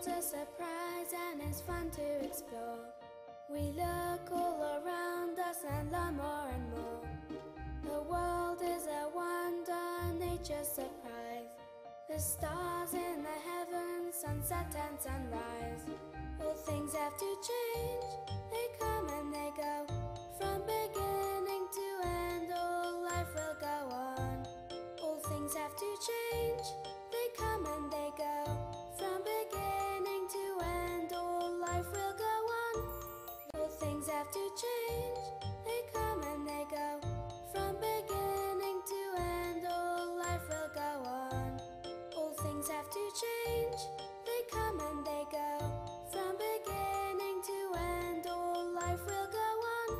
world's a surprise and it's fun to explore. We look all around us and learn more and more. The world is a wonder, nature's surprise. The stars in the heavens, sunset and sunrise. All things have to change, they come and they go. From beginning to end, all life will go on. All things have to change, they come and they go. From beginning to end, all life will go on. All things have to change, they come and they go. From beginning to end, all life will go on. All things have to change, they come and they go. From beginning to end, all life will go on.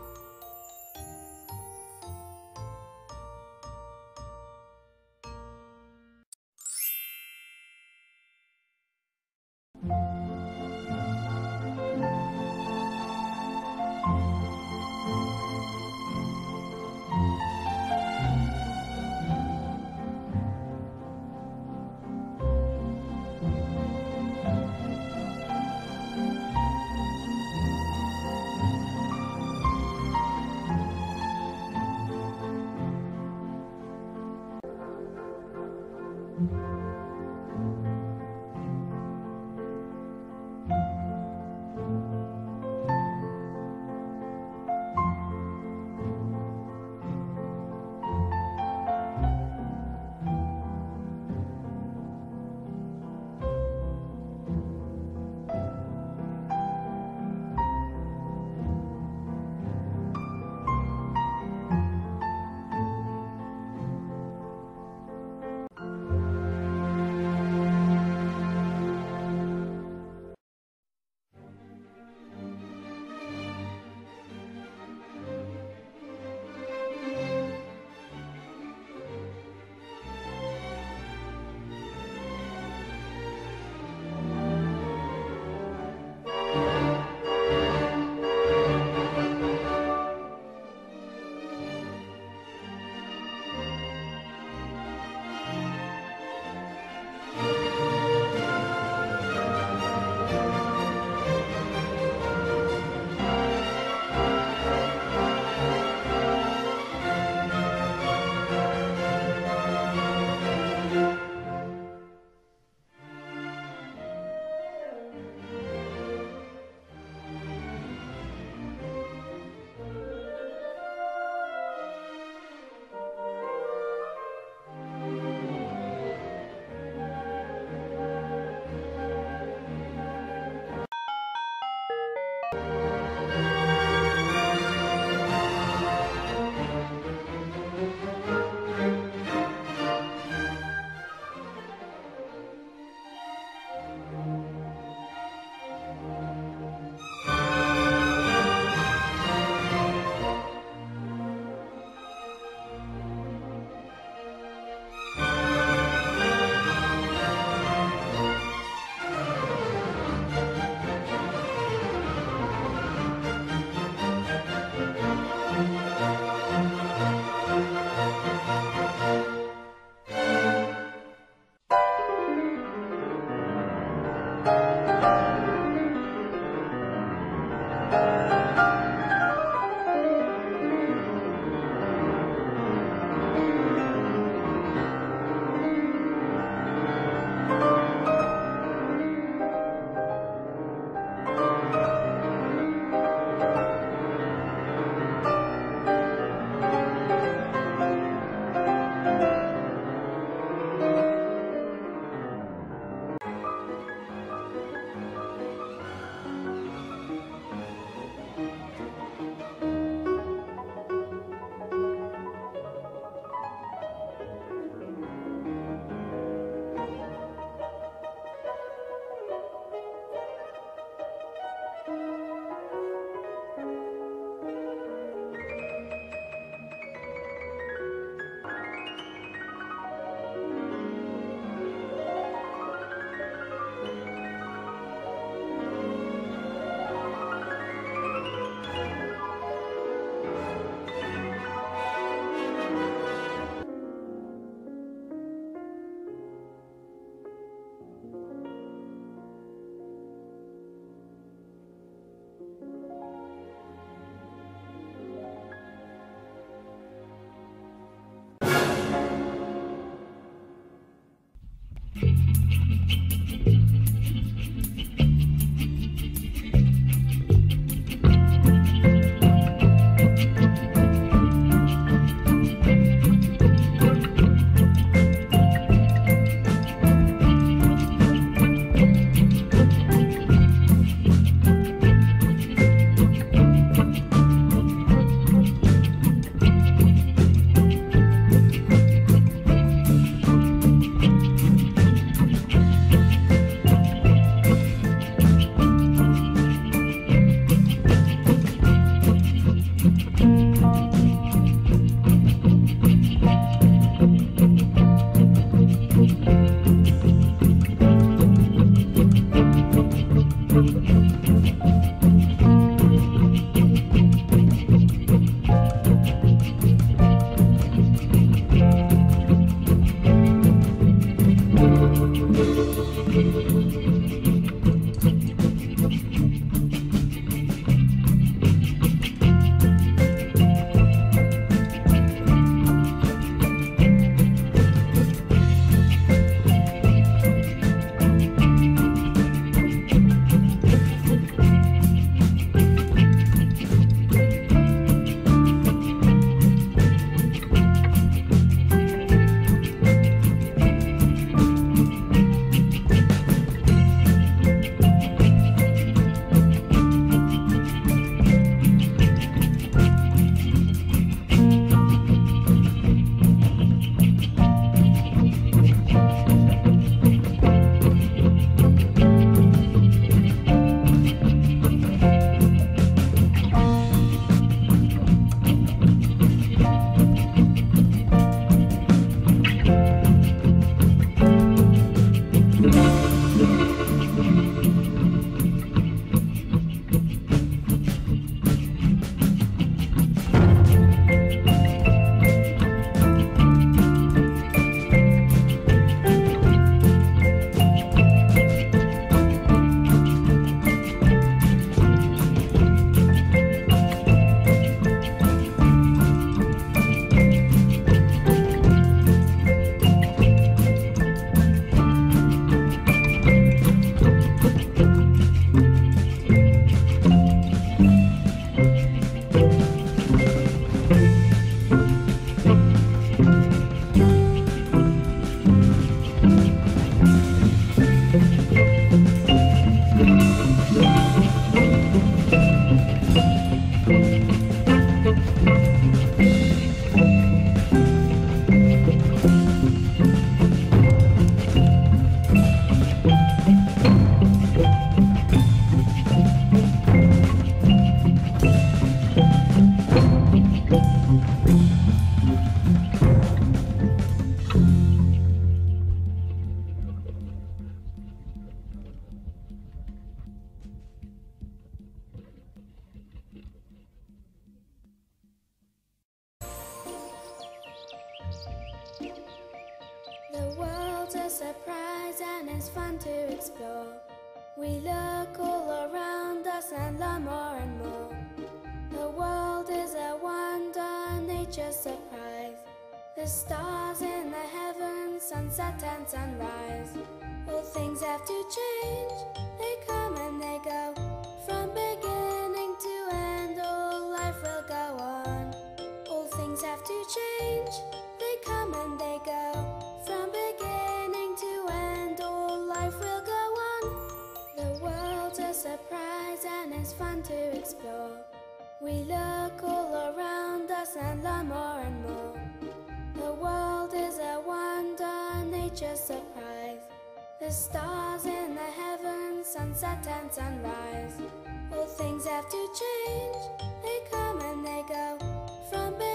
The world's a surprise and it's fun to explore. We look all around us and learn more and more. The world is a wonder, nature's surprise. The stars in the heavens, sunset and sunrise. All things have to change, they come and they go. From beginning to end, all life will go on. All things have to change, they come and they go. From beginning to end, all life will go on. The world's a surprise and it's fun to explore. We look all around us and learn more and more. The world is a wonder, nature's surprise. The stars in the heavens, sunset and sunrise. All things have to change, they come and they go. From